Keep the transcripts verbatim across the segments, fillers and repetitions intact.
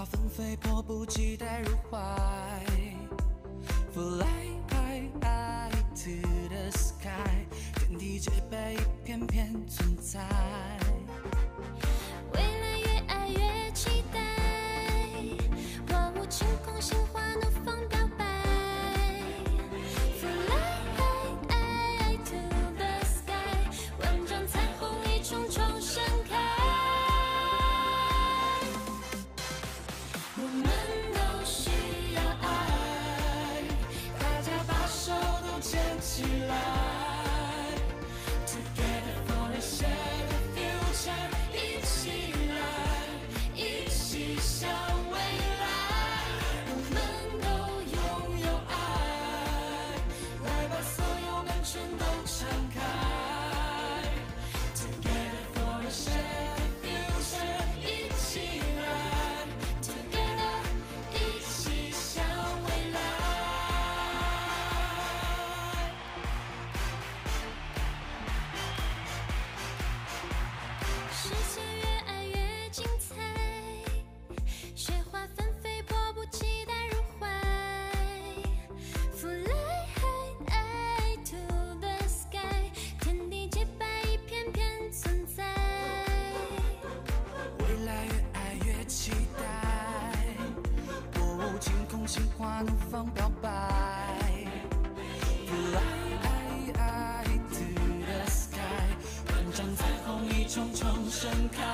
花纷飞，迫不及待入怀。Fly to the sky， 天地皆被一片片存在。 未来越爱越期待，万物晴空，鲜花怒放表白。Fly to the sky， 万丈彩虹一重重盛开。我们都需要爱，大家把手都牵起来。Together for a shared future， 一起来，一起向未来。我们都拥有爱，来把所有门全都敞开。Together for a shared future， 一起来 ，Together， 一起向未来。世界越爱越精彩，雪花纷飞，迫不及待入怀。Fly high to the sky， 天地洁白，一片片存在。 未来越爱越期待，薄雾晴空，鲜花怒放表白。Fly to the sky， 万丈彩虹一重重盛开。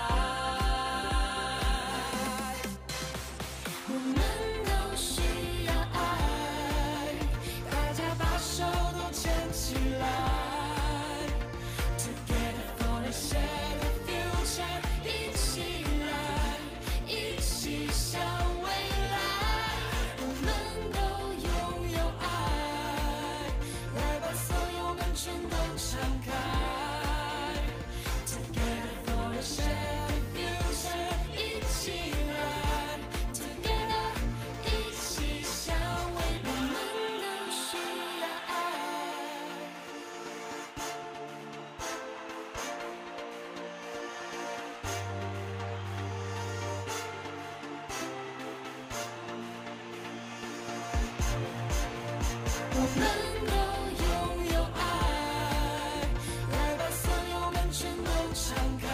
我们都需要爱，大家把手都牵起来。Together for a shared future， 一起来，一起向未来。我们都拥有爱，来把所有门全都敞开。Together for a shared future， 一起来。Together， 一起向未来。我们都需要爱。我们都拥有爱，来把所有门全都敞开。